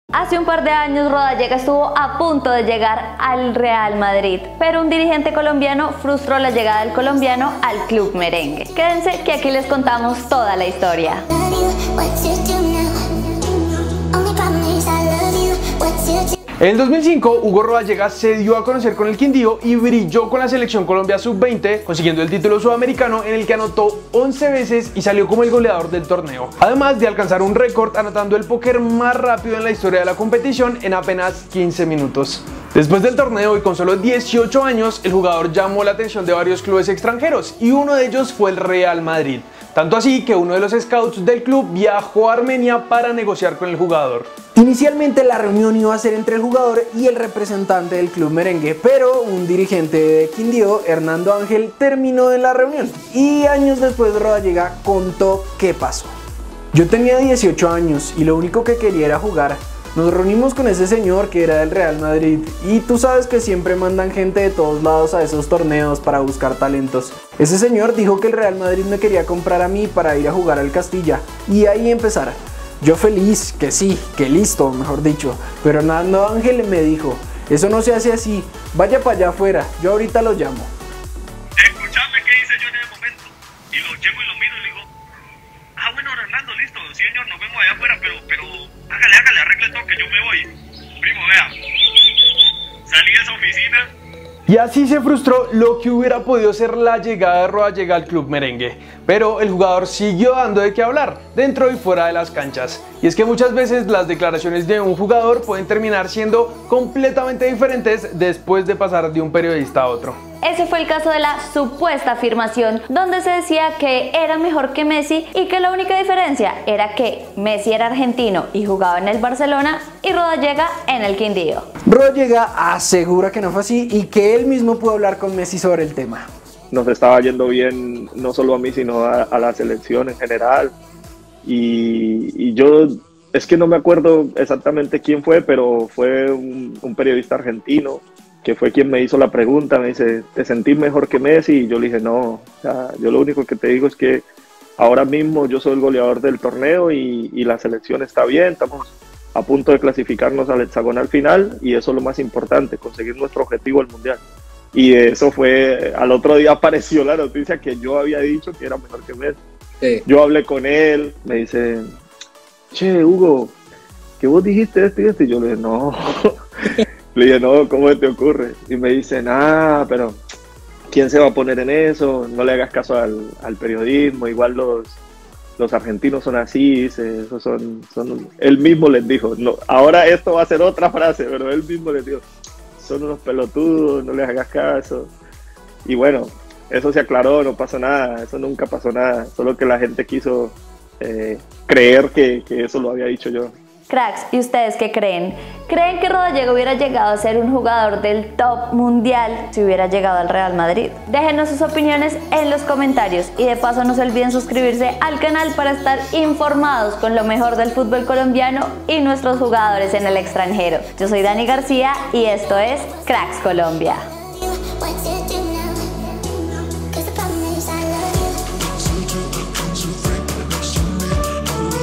Hace un par de años Rodallega estuvo a punto de llegar al Real Madrid, pero un dirigente colombiano frustró la llegada del colombiano al club merengue. Quédense que aquí les contamos toda la historia. En el 2005, Hugo Rodallega se dio a conocer con el Quindío y brilló con la selección Colombia sub-20, consiguiendo el título sudamericano en el que anotó 11 veces y salió como el goleador del torneo, además de alcanzar un récord anotando el póker más rápido en la historia de la competición en apenas 15 minutos. Después del torneo y con solo 18 años, el jugador llamó la atención de varios clubes extranjeros y uno de ellos fue el Real Madrid. Tanto así que uno de los scouts del club viajó a Armenia para negociar con el jugador. Inicialmente la reunión iba a ser entre el jugador y el representante del club merengue, pero un dirigente de Quindío, Hernando Ángel, terminó en la reunión y años después Rodallega contó qué pasó. Yo tenía 18 años y lo único que quería era jugar. Nos reunimos con ese señor que era del Real Madrid y tú sabes que siempre mandan gente de todos lados a esos torneos para buscar talentos. Ese señor dijo que el Real Madrid me quería comprar a mí para ir a jugar al Castilla y ahí empezar. Yo feliz, que sí, que listo, mejor dicho, pero Hernando Ángel me dijo, eso no se hace así, vaya para allá afuera, yo ahorita lo llamo. Escuchame qué hice yo en ese momento, y lo llego y lo miro y le digo, bueno Hernando, listo, sí señor, nos vemos allá afuera, pero hágale, arregle todo que yo me voy. Primo, vea, salí de esa oficina. Y así se frustró lo que hubiera podido ser la llegada de Rodallega al club merengue. Pero el jugador siguió dando de qué hablar, dentro y fuera de las canchas. Y es que muchas veces las declaraciones de un jugador pueden terminar siendo completamente diferentes después de pasar de un periodista a otro. Ese fue el caso de la supuesta afirmación, donde se decía que era mejor que Messi y que la única diferencia era que Messi era argentino y jugaba en el Barcelona y Rodallega en el Quindío. Rodallega asegura que no fue así y que él mismo pudo hablar con Messi sobre el tema. Nos estaba yendo bien, no solo a mí, sino a la selección en general. Y yo, es que no me acuerdo exactamente quién fue, pero fue un periodista argentino que fue quien me hizo la pregunta. Me dice, ¿te sentís mejor que Messi? Y yo le dije, no, o sea, yo lo único que te digo es que ahora mismo yo soy el goleador del torneo y la selección está bien, estamos a punto de clasificarnos al hexagonal final y eso es lo más importante, conseguir nuestro objetivo al mundial. Y eso fue, al otro día apareció la noticia que yo había dicho que era mejor que Messi. Sí. Yo hablé con él, me dice, che, Hugo, ¿qué vos dijiste esto y esto? Y yo le dije, no. Le dije, no, ¿cómo te ocurre? Y me dice, pero ¿quién se va a poner en eso? No le hagas caso al periodismo, igual los argentinos son así, dice, esos son, él mismo les dijo, no, ahora esto va a ser otra frase, pero él mismo les dijo, son unos pelotudos, no les hagas caso. Y bueno, eso se aclaró, no pasó nada, eso nunca pasó nada, solo que la gente quiso creer que eso lo había dicho yo. Cracks, ¿y ustedes qué creen? ¿Creen que Rodallega hubiera llegado a ser un jugador del top mundial si hubiera llegado al Real Madrid? Déjenos sus opiniones en los comentarios y de paso no se olviden suscribirse al canal para estar informados con lo mejor del fútbol colombiano y nuestros jugadores en el extranjero. Yo soy Dani García y esto es Cracks Colombia.